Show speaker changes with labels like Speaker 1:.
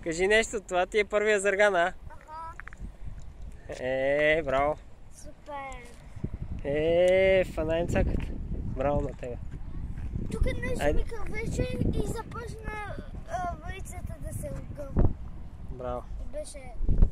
Speaker 1: Кажи нещо, това ти е първия зърган, а?
Speaker 2: Ага.
Speaker 1: Браво.
Speaker 2: Супер.
Speaker 1: Фанайн цакът. Браво на тебе.
Speaker 2: Тук нещо ми къвеше и започна вълицата да се огъва.
Speaker 1: Браво.
Speaker 2: Беше